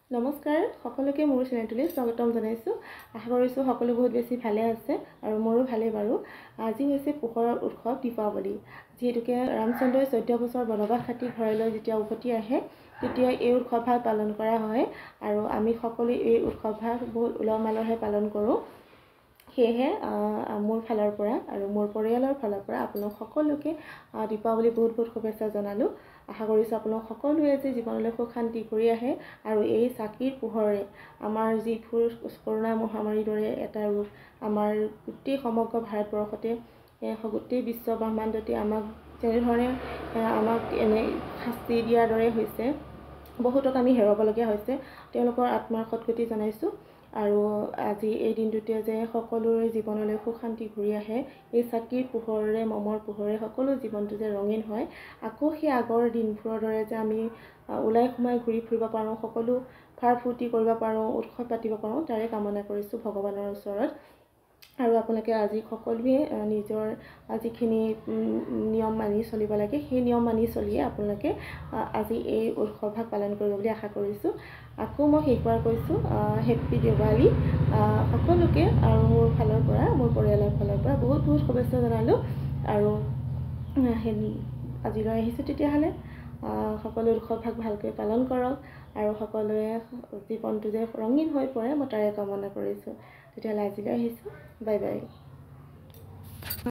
নমস্কাৰ সকলোকে মোৰ চেনেলটোলৈ স্বাগতম জনাইছোঁ। আশা কৰিছোঁ সকলো বহুত বেছি ভালে আছে আৰু মোৰো ভালেই বাৰু। আজি হৈছে পোহৰৰ উৎসৱ দীপাৱলী। যিহেতুকে ৰামচন্দ্ৰই 14 বছৰ বনবাস খাটি ঘৰলৈ যেতিয়া উভতি আহে তেতিয়া এই উৎসৱভাগ পালন কৰা হয় আৰু আমি সকলোৱে এই উৎসৱভাগ বহুত উলহ মালহে পালন কৰোঁ। সেয়েহে মোৰ ফালৰ পৰা আৰু মোৰ পৰিয়ালৰ ফালৰ পৰা আপোনালোক সকলোকে দীপাৱলী বহুত বহুত শুভেচ্ছা জনালোঁ। আশা কৰিছোঁ আপোনালোক সকলোৱে যে জীৱনলৈ সুখ শান্তি কৰি আহে আৰু এই চাকিৰ পোহৰে আমাৰ যিবোৰ কৰোণা মহামাৰীৰ দৰে এটা ৰূপ আমাৰ গোটেই সমগ্ৰ ভাৰতবৰ্ষতে গোটেই বিশ্ব ব্ৰহ্মাণ্ডতে আমাক যেনেধৰণে আমাক এনে শাস্তি দিয়াৰ দৰে হৈছে, বহুতক আমি হেৰুৱাবলগীয়া হৈছে, তেওঁলোকৰ আত্মাৰ সদ্গতি জনাইছোঁ। আৰু আজি এই দিনটোতে যে সকলোৰে জীৱনলৈ সুখ শান্তি ঘূৰি আহে, এই চাকিৰ পোহৰেৰে মমৰ পোহৰে সকলো জীৱনটো যে ৰঙীন হয়, আকৌ সেই আগৰ দিনবোৰৰ দৰে যে আমি ওলাই সোমাই ঘূৰি ফুৰিব পাৰোঁ, সকলো ফাৰ ফূৰ্তি কৰিব পাৰোঁ, উৎসৱ পাতিব পাৰোঁ, তাৰে কামনা কৰিছোঁ ভগৱানৰ ওচৰত। আৰু আপোনালোকে আজি সকলোৱে নিজৰ যিখিনি নিয়ম মানি চলিব লাগে সেই নিয়ম মানি চলিয়ে আপোনালোকে আজি এই উৎসৱভাগ পালন কৰিব বুলি আশা কৰিছোঁ। আকৌ মই শেষবাৰ কৈছোঁ হেপ্পী দেৱালী সকলোকে, আৰু মোৰ ফালৰ পৰা মোৰ পৰিয়ালৰ ফালৰ পৰা বহুত বহুত শুভেচ্ছা জনালোঁ। আৰু আজিলৈ আহিছোঁ তেতিয়াহ'লে। সকলো উৎসৱভাগ ভালকৈ পালন কৰক আৰু সকলোৱে জীৱনটো যে ৰঙীন হৈ পৰে মই তাৰে কামনা কৰিছোঁ। তেতিয়াহ'লে আজিলৈ আহিছোঁ, বাই বাই।